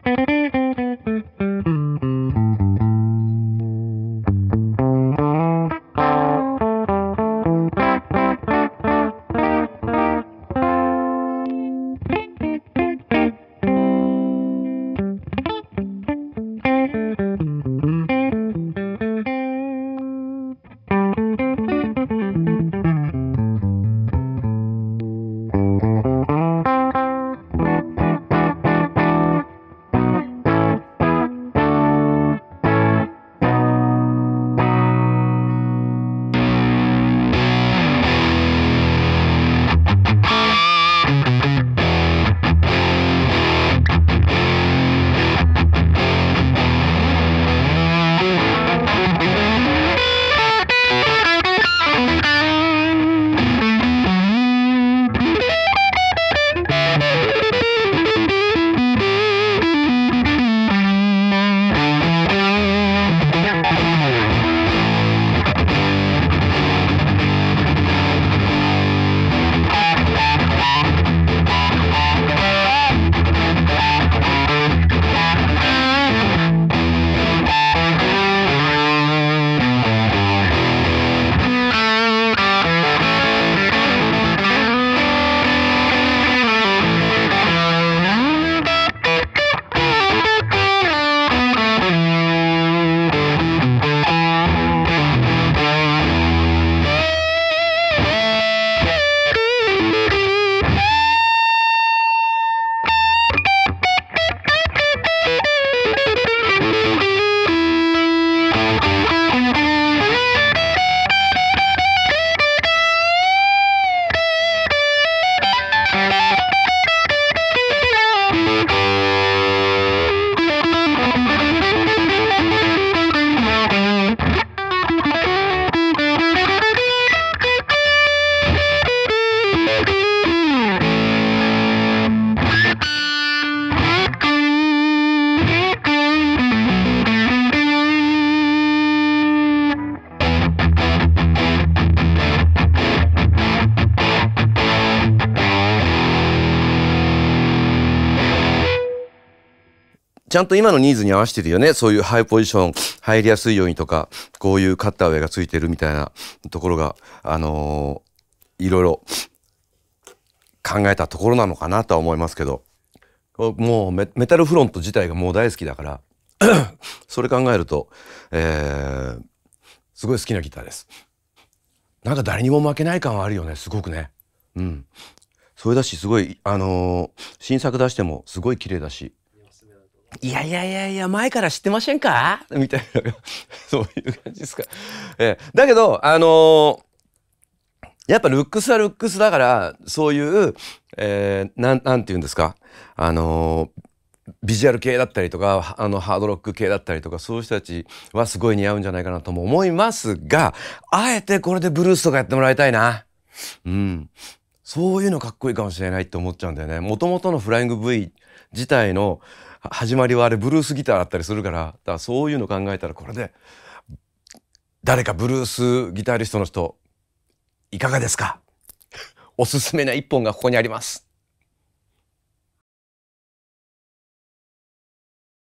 ちゃんと今のニーズに合わせてるよね。そういうハイポジション入りやすいようにとか、こういうカッターウェイがついてるみたいなところが、いろいろ考えたところなのかなとは思いますけど、もうメタルフロント自体がもう大好きだからそれ考えると、すごい好きなギターです。なんか誰にも負けない感はあるよね、すごくね。うん。それだし、すごい新作出してもすごい綺麗だし。いやいやいやいや、前から知ってませんかみたいなそういう感じですか。だけどやっぱルックスはルックスだから、そういうなんて言うんですか、ビジュアル系だったりとかハードロック系だったりとか、そういう人たちはすごい似合うんじゃないかなとも思いますが、あえてこれでブルースとかやってもらいたいな。うん。そういうのかっこいいかもしれないって思っちゃうんだよね。もともとのフライング V 自体の始まりはあれブルースギターだったりするから、だからそういうの考えたら、これで誰かブルースギタリストの人いかがですか？おすすめな一本がここにあります。